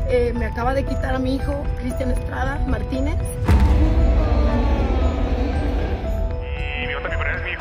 Me acaba de quitar a mi hijo, Cristian Estrada Martínez. Y mi otra es mi hijo.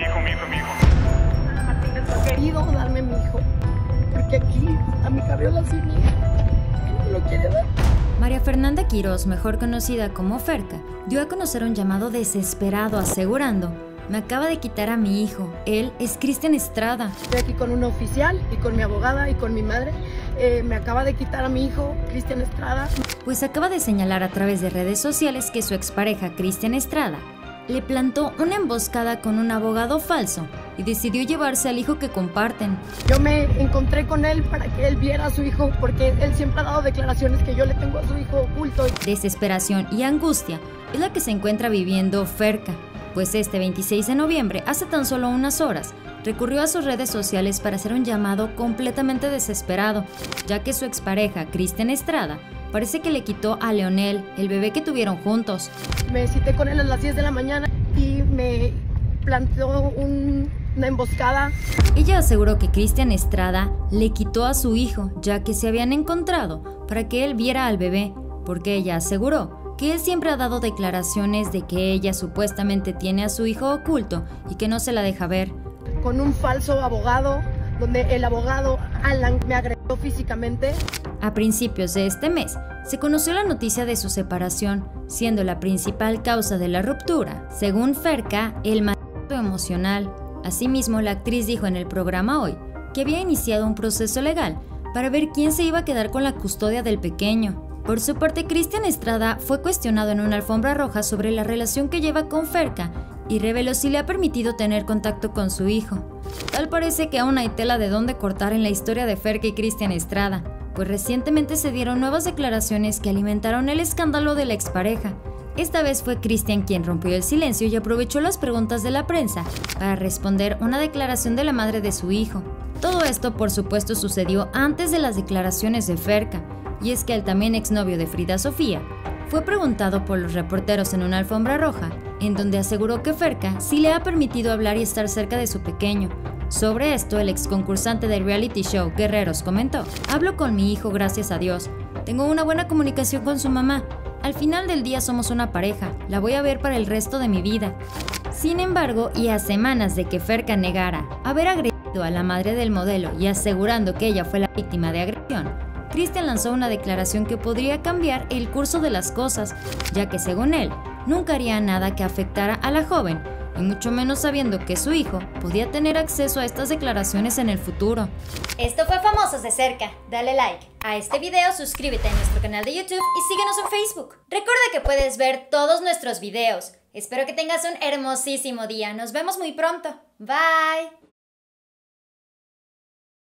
Martínez no ha querido darme mi hijo, porque aquí a mi Gabriela sí mi hija. Él no lo quiere dar. María Fernanda Quirós, mejor conocida como Ferca, dio a conocer un llamado desesperado asegurando: me acaba de quitar a mi hijo, él es Cristian Estrada. Estoy aquí con un oficial y con mi abogada y con mi madre. Me acaba de quitar a mi hijo, Cristian Estrada. Pues acaba de señalar a través de redes sociales que su expareja Cristian Estrada le plantó una emboscada con un abogado falso y decidió llevarse al hijo que comparten. Yo me encontré con él para que él viera a su hijo, porque él siempre ha dado declaraciones que yo le tengo a su hijo oculto. Desesperación y angustia es la que se encuentra viviendo Ferca, pues este 26 de noviembre, hace tan solo unas horas, recurrió a sus redes sociales para hacer un llamado completamente desesperado, ya que su expareja, Cristian Estrada, parece que le quitó a Leonel, el bebé que tuvieron juntos. Me cité con él a las 10 de la mañana y me plantó una emboscada. Ella aseguró que Cristian Estrada le quitó a su hijo, ya que se habían encontrado para que él viera al bebé, porque ella aseguró que él siempre ha dado declaraciones de que ella supuestamente tiene a su hijo oculto y que no se la deja ver. Con un falso abogado, donde el abogado Alan me agredió físicamente. A principios de este mes, se conoció la noticia de su separación, siendo la principal causa de la ruptura, según Ferca, el maltrato emocional. Asimismo, la actriz dijo en el programa Hoy que había iniciado un proceso legal para ver quién se iba a quedar con la custodia del pequeño. Por su parte, Cristian Estrada fue cuestionado en una alfombra roja sobre la relación que lleva con Ferca y reveló si le ha permitido tener contacto con su hijo. Tal parece que aún hay tela de dónde cortar en la historia de Ferca y Cristian Estrada, pues recientemente se dieron nuevas declaraciones que alimentaron el escándalo de la expareja. Esta vez fue Cristian quien rompió el silencio y aprovechó las preguntas de la prensa para responder una declaración de la madre de su hijo. Todo esto, por supuesto, sucedió antes de las declaraciones de Ferca, y es que el también exnovio de Frida Sofía fue preguntado por los reporteros en una alfombra roja, en donde aseguró que Ferca sí le ha permitido hablar y estar cerca de su pequeño. Sobre esto, el ex concursante del reality show Guerreros comentó: hablo con mi hijo, gracias a Dios. Tengo una buena comunicación con su mamá. Al final del día somos una pareja, la voy a ver para el resto de mi vida. Sin embargo, y a semanas de que Ferca negara haber agredido a la madre del modelo y asegurando que ella fue la víctima de agresión, Cristian lanzó una declaración que podría cambiar el curso de las cosas, ya que según él, nunca haría nada que afectara a la joven, y mucho menos sabiendo que su hijo podía tener acceso a estas declaraciones en el futuro. Esto fue Famosos de Cerca. Dale like a este video, suscríbete a nuestro canal de YouTube y síguenos en Facebook. Recuerda que puedes ver todos nuestros videos. Espero que tengas un hermosísimo día. Nos vemos muy pronto. Bye.